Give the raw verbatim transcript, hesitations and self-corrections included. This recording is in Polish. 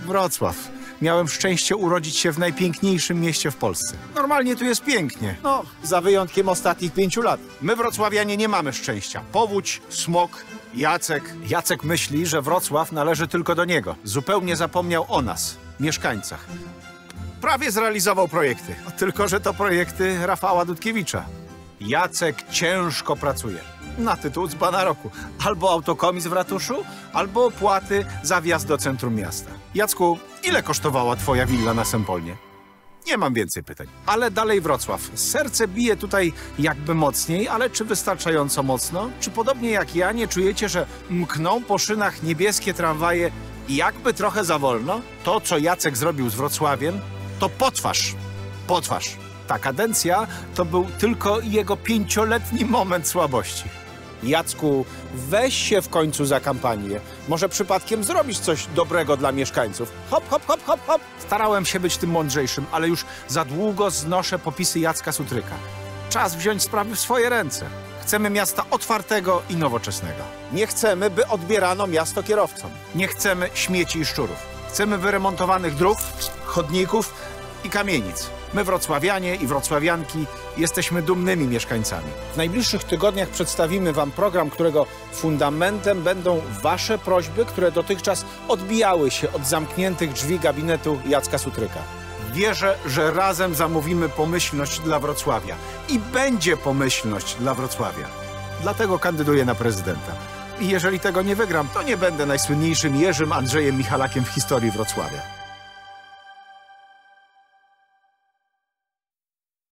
Wrocław. Miałem szczęście urodzić się w najpiękniejszym mieście w Polsce. Normalnie tu jest pięknie. No, za wyjątkiem ostatnich pięciu lat. My wrocławianie nie mamy szczęścia. Powódź, smog, Jacek. Jacek myśli, że Wrocław należy tylko do niego. Zupełnie zapomniał o nas, mieszkańcach. Prawie zrealizował projekty. Tylko że to projekty Rafała Dudkiewicza. Jacek ciężko pracuje. Na tytuł dzbana roku. Albo autokomis w ratuszu, albo opłaty za wjazd do centrum miasta. Jacku, ile kosztowała twoja willa na Sempolnie? Nie mam więcej pytań. Ale dalej Wrocław. Serce bije tutaj jakby mocniej, ale czy wystarczająco mocno? Czy podobnie jak ja nie czujecie, że mkną po szynach niebieskie tramwaje i jakby trochę za wolno? To, co Jacek zrobił z Wrocławiem, to potwarz. Potwarz. Ta kadencja to był tylko jego pięcioletni moment słabości. Jacku, weź się w końcu za kampanię. Może przypadkiem zrobisz coś dobrego dla mieszkańców. Hop, hop, hop, hop, hop. Starałem się być tym mądrzejszym, ale już za długo znoszę popisy Jacka Sutryka. Czas wziąć sprawy w swoje ręce. Chcemy miasta otwartego i nowoczesnego. Nie chcemy, by odbierano miasto kierowcom. Nie chcemy śmieci i szczurów. Chcemy wyremontowanych dróg, chodników i kamienic. My, wrocławianie i wrocławianki, jesteśmy dumnymi mieszkańcami. W najbliższych tygodniach przedstawimy wam program, którego fundamentem będą wasze prośby, które dotychczas odbijały się od zamkniętych drzwi gabinetu Jacka Sutryka. Wierzę, że razem zamówimy pomyślność dla Wrocławia. I będzie pomyślność dla Wrocławia. Dlatego kandyduję na prezydenta. I jeżeli tego nie wygram, to nie będę najsłynniejszym Jerzym Andrzejem Michalakiem w historii Wrocławia.